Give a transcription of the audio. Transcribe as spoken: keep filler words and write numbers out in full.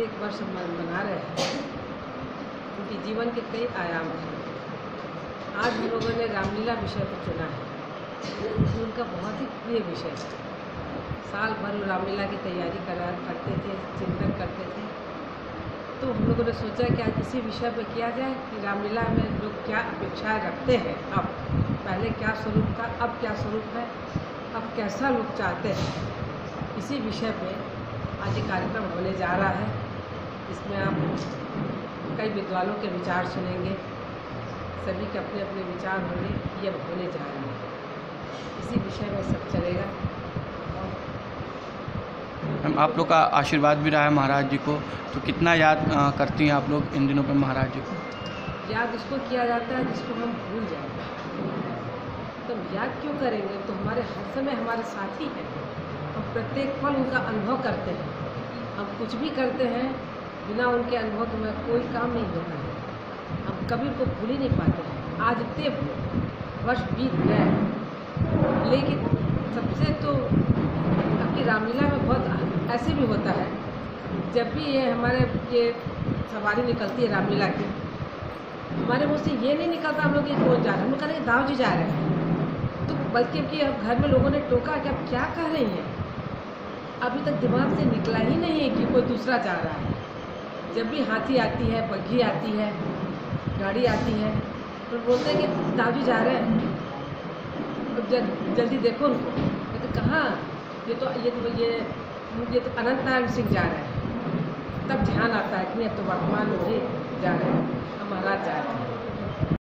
एक वर्ष मना रहे हैं, उनके जीवन के कई आयाम हैं। आज हम लोगों ने रामलीला विषय को चुना है, उनका बहुत ही प्रिय विषय है। साल भर वो रामलीला की तैयारी करा करते थे, चिंतन करते थे। तो हम लोगों ने सोचा कि आज इसी विषय पर किया जाए कि रामलीला में लोग क्या अपेक्षाएं रखते हैं। अब पहले क्या स्वरूप था, अब क्या स्वरूप है, अब कैसा लोग चाहते हैं। इसी विषय पे आज ये कार्यक्रम होने जा रहा है। इसमें आप कई विद्वानों के विचार सुनेंगे, सभी के अपने अपने विचार होंगे, ये होने जा रहे हैं। इसी विषय में सब चलेगा। मैम, आप लोग का आशीर्वाद भी रहा है महाराज जी को, तो कितना याद आ, करती हैं आप लोग इन दिनों पे महाराज जी को? याद उसको किया जाता है जिसको हम भूल जाएंगे। तो याद क्यों करेंगे? तो हमारे हर समय हमारे साथी हैं, हम प्रत्येक पल उनका अनुभव करते हैं। हम कुछ भी करते हैं बिना उनके अनुभव के में कोई काम नहीं होता है। हम कभी उनको भूल ही नहीं पाते हैं। आज इतने वर्ष बीत गए, लेकिन सबसे तो अपनी रामलीला में बहुत ऐसे भी होता है, जब भी ये हमारे ये सवारी निकलती है रामलीला की, हमारे मुँह से ये नहीं निकलता हम लोग ये कौन जा रहे हैं, हम लोग कह रहे हैं दाऊ जी जा रहे हैं। तो बल्कि कि अब घर में लोगों ने टोका कि आप क्या कह रही हैं, अभी तक दिमाग से निकला ही नहीं है कि कोई दूसरा जा रहा है। जब भी हाथी आती है, बग्घी आती है, गाड़ी आती है, तो बोलते हैं कि दाऊ जी जा रहे हैं, तो जल, जल्दी देखो उनको। कहते कहाँ, ये तो ये तो ये ये तो अनंत नारायण सिंह जा रहे हैं। तब ध्यान आता है कि नहीं, अब तो वर्तमान में ही जा रहे हैं, हम महाराज जा रहे हैं।